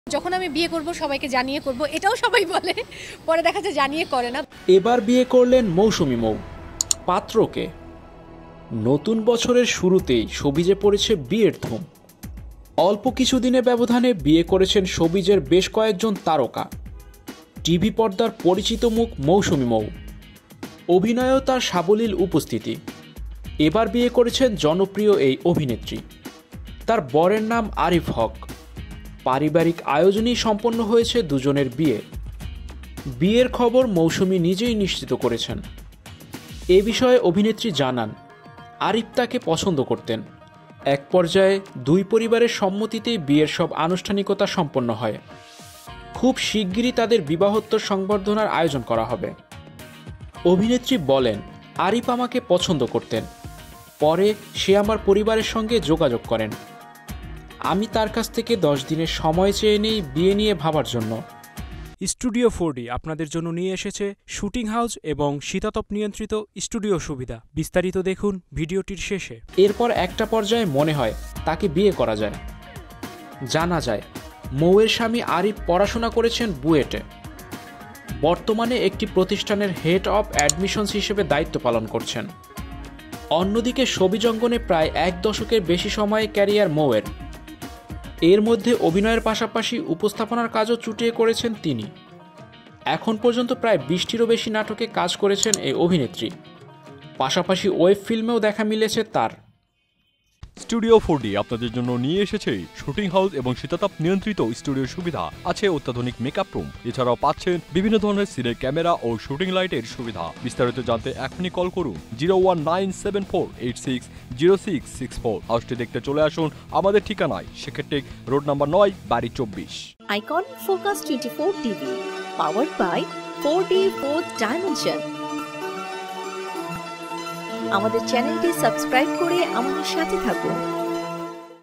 যখন আমি বিয়ে করব সবাইকে জানিয়ে করব, এটাও সবাই বলে, পরে দেখা যায় জানিয়ে করে না। এবার বিয়ে করলেন মৌসুমী মৌ। পাত্রকে নতুন বছরের শুরুতেই শোবিজে পড়েছে বিয়ের ধুম। অল্প কিছুদিনের ব্যবধানে বিয়ে করেছেন শোবিজের বেশ কয়েকজন তারকা। টিভি পর্দার পরিচিত মুখ মৌসুমী মৌ, অভিনয়েও তার সাবলীল উপস্থিতি। এবার বিয়ে করেছেন জনপ্রিয় এই অভিনেত্রী। তার বরের নাম আরিফ হক। পারিবারিক আয়োজনেই সম্পন্ন হয়েছে দুজনের বিয়ে। বিয়ের খবর মৌসুমী নিজেই নিশ্চিত করেছেন। এ বিষয়ে অভিনেত্রী জানান, আরিফ তাকে পছন্দ করতেন। এক পর্যায়ে দুই পরিবারের সম্মতিতেই বিয়ের সব আনুষ্ঠানিকতা সম্পন্ন হয়। খুব শিগগিরই তাদের বিবাহোত্তর সংবর্ধনার আয়োজন করা হবে। অভিনেত্রী বলেন, আরিফ আমাকে পছন্দ করতেন। পরে সে আমার পরিবারের সঙ্গে যোগাযোগ করেন। আমি তার কাছ থেকে 10 দিনের সময় চেয়ে নেই বিয়ে নিয়ে ভাবার জন্য। স্টুডিও 4D আপনাদের জন্য নিয়ে এসেছে শুটিং হাউস এবং শীতাতপ নিয়ন্ত্রিত স্টুডিও সুবিধা। বিস্তারিত দেখুন ভিডিওটির শেষে। এরপর একটা পর্যায়ে মনে হয় তাকে বিয়ে করা যায়। জানা যায়, মৌয়ের স্বামী আরিফ পড়াশোনা করেছেন বুয়েটে। বর্তমানে একটি প্রতিষ্ঠানের হেড অব অ্যাডমিশনস হিসেবে দায়িত্ব পালন করছেন। অন্যদিকে শোবিজ অঙ্গনে প্রায় 1 দশকের বেশি সময়ে ক্যারিয়ার মৌয়ের। এর মধ্যে অভিনয়ের পাশাপাশি উপস্থাপনার কাজও চুটিয়ে করেছেন তিনি। এখন পর্যন্ত প্রায় 20টিরও বেশি নাটকে কাজ করেছেন এই অভিনেত্রী। পাশাপাশি ওয়েব ফিল্মেও দেখা মিলেছে তার। স্টুডিও 4D আপনাদের জন্য নিয়ে এসেছে শুটিং হাউস এবং শীতাতাপ নিয়ন্ত্রিত স্টুডিও সুবিধা। আছে অত্যাধুনিক মেকআপ রুম। এছাড়াও পাচ্ছেন বিভিন্ন ধরনের সিনের ক্যামেরা ও শুটিং লাইটের সুবিধা। বিস্তারিত জানতে এখনই কল করুন 01974860664। হাউসটি দেখতে চলে আসুন আমাদের ঠিকানায় সেক্ষেত্রে রোড নাম্বার 9, বাড়ি 24। Icon focus 24 TV, powered by 4D Fourth Dimension। আমাদের চ্যানেলটি সাবস্ক্রাইব করে আমাদের সাথে থাকুন।